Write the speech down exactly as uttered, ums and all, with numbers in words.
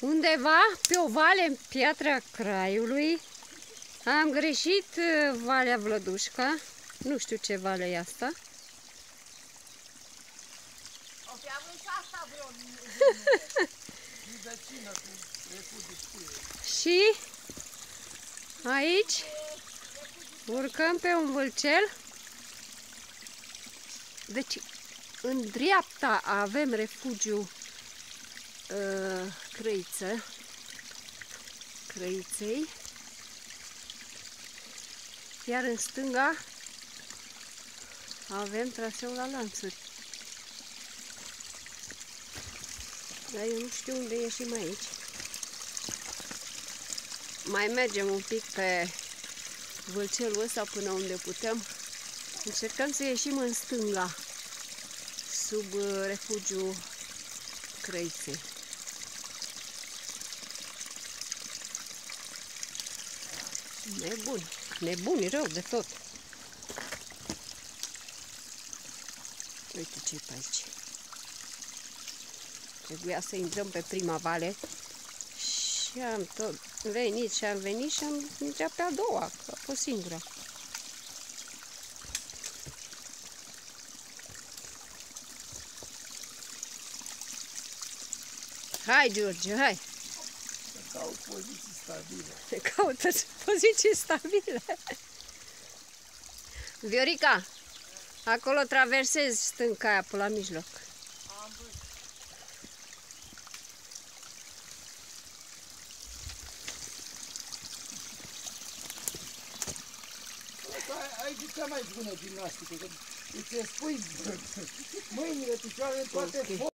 Undeva pe o vale în Piatra Craiului am greșit Valea Vlădușca. Nu știu ce vale e asta. Și aici urcăm pe un vâlcel. Deci în dreapta avem refugiu uh, Crăiță, Crăiței, iar în stânga avem traseul la lanțuri. Dar eu nu știu unde ieșim aici. Mai mergem un pic pe vâlcelul ăsta până unde putem. Încercăm să ieșim în stânga, sub refugiul Crăiței. Nebun, nebuni rău de tot. Uite ce-i pe aici. Trebuia să intrăm pe prima vale și am tot venit și am venit și am intrat pe a doua, că a fost singura. Hai, George, hai! Caut poziții stabile. Caută poziții stabile. Viorica, acolo traversezi stânca aia pe la mijloc. Am văzut. Aici e cea mai bună gimnastică, că îți spui mâinile, picioarele, toate. Okay.